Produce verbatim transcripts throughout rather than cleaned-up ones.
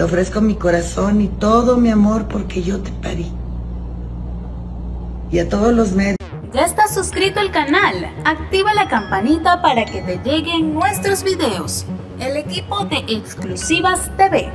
Te ofrezco mi corazón y todo mi amor porque yo te parí. Y a todos los medios. ¿Ya estás suscrito al canal? Activa la campanita para que te lleguen nuestros videos. El equipo de Exclusivas T V.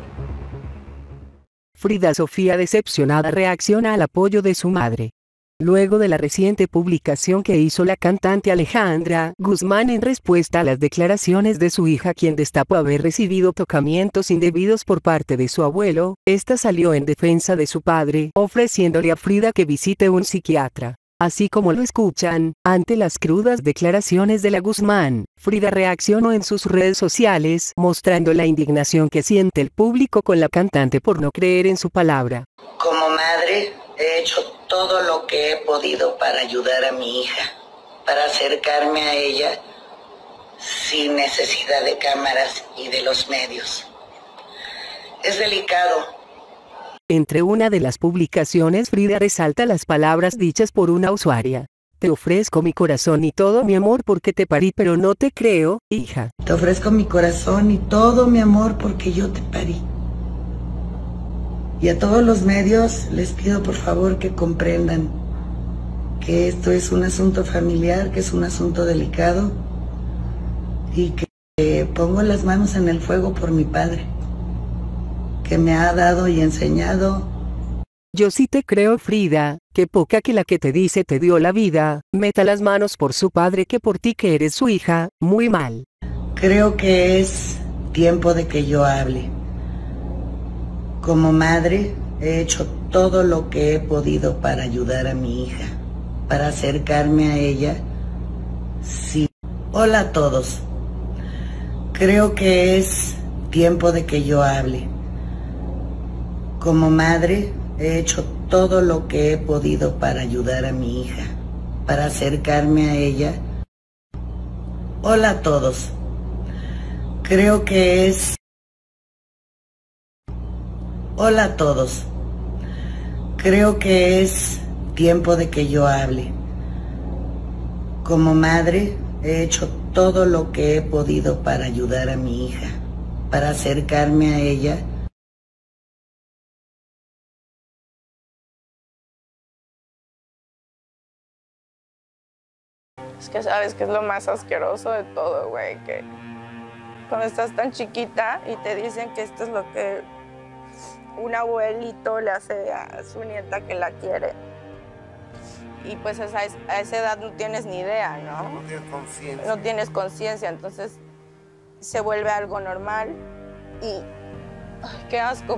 Frida Sofía, decepcionada, reacciona al apoyo de su madre. Luego de la reciente publicación que hizo la cantante Alejandra Guzmán en respuesta a las declaraciones de su hija, quien destapó haber recibido tocamientos indebidos por parte de su abuelo, esta salió en defensa de su padre, ofreciéndole a Frida que visite un psiquiatra. Así como lo escuchan, ante las crudas declaraciones de la Guzmán, Frida reaccionó en sus redes sociales, mostrando la indignación que siente el público con la cantante por no creer en su palabra. Como madre, he hecho todo lo que he podido para ayudar a mi hija, para acercarme a ella sin necesidad de cámaras y de los medios. Es delicado. Entre una de las publicaciones, Frida resalta las palabras dichas por una usuaria. Te ofrezco mi corazón y todo mi amor porque te parí, pero no te creo, hija. Te ofrezco mi corazón y todo mi amor porque yo te parí. Y a todos los medios les pido por favor que comprendan que esto es un asunto familiar, que es un asunto delicado y que pongo las manos en el fuego por mi padre, que me ha dado y enseñado. Yo sí te creo, Frida, que poca que la que te dice te dio la vida, meta las manos por su padre que por ti que eres su hija, muy mal. Creo que es tiempo de que yo hable. Como madre, he hecho todo lo que he podido para ayudar a mi hija, para acercarme a ella. Sí. Hola a todos. Creo que es tiempo de que yo hable. Como madre, he hecho todo lo que he podido para ayudar a mi hija, para acercarme a ella. Hola a todos. Creo que es... Hola a todos. Creo que es tiempo de que yo hable. Como madre, he hecho todo lo que he podido para ayudar a mi hija, para acercarme a ella. Es que sabes que es lo más asqueroso de todo, güey, que cuando estás tan chiquita y te dicen que esto es lo que un abuelito le hace a su nieta que la quiere. Y pues a esa, a esa edad no tienes ni idea, ¿no? No tienes conciencia. No tienes conciencia, entonces se vuelve algo normal y ay, qué asco.